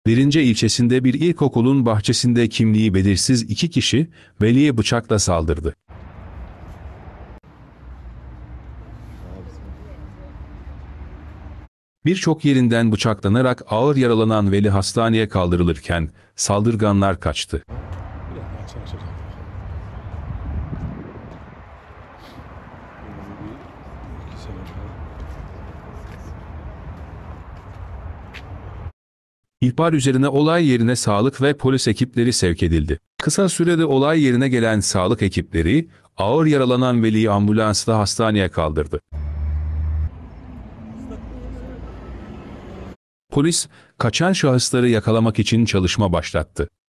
Birinci ilçesinde bir ilkokulun bahçesinde kimliği belirsiz 2 kişi veliye bıçakla saldırdı. Birçok yerinden bıçaklanarak ağır yaralanan veli hastaneye kaldırılırken saldırganlar kaçtı. İhbar üzerine olay yerine sağlık ve polis ekipleri sevk edildi. Kısa sürede olay yerine gelen sağlık ekipleri ağır yaralanan veliyi ambulansla hastaneye kaldırdı. Polis kaçan şahısları yakalamak için çalışma başlattı.